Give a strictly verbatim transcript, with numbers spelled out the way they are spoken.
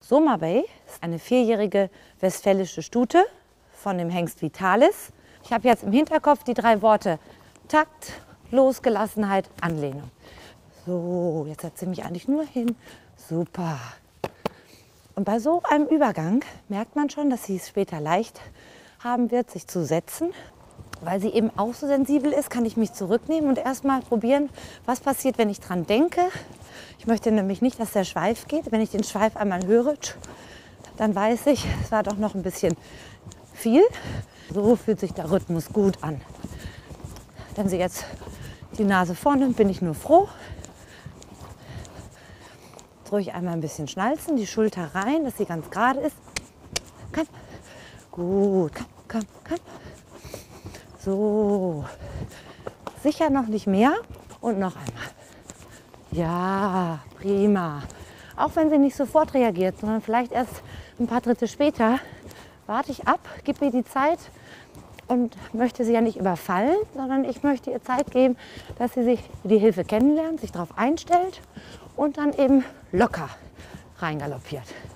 Soma Bay ist eine vierjährige westfälische Stute von dem Hengst Vitalis. Ich habe jetzt im Hinterkopf die drei Worte Takt, Losgelassenheit, Anlehnung. So, jetzt setze ich mich eigentlich nur hin. Super. Und bei so einem Übergang merkt man schon, dass sie es später leicht haben wird, sich zu setzen. Weil sie eben auch so sensibel ist, kann ich mich zurücknehmen und erstmal probieren, was passiert, wenn ich dran denke. Ich möchte nämlich nicht, dass der Schweif geht. Wenn ich den Schweif einmal höre, dann weiß ich, es war doch noch ein bisschen viel. So fühlt sich der Rhythmus gut an. Wenn sie jetzt die Nase vornimmt, bin ich nur froh. Jetzt ruhig einmal ein bisschen schnalzen, die Schulter rein, dass sie ganz gerade ist. Komm. Gut, komm, komm, komm. So, sicher noch nicht mehr und noch einmal. Ja, prima. Auch wenn sie nicht sofort reagiert, sondern vielleicht erst ein paar Tritte später, warte ich ab, gebe ihr die Zeit und möchte sie ja nicht überfallen, sondern ich möchte ihr Zeit geben, dass sie sich die Hilfe kennenlernt, sich darauf einstellt und dann eben locker reingaloppiert.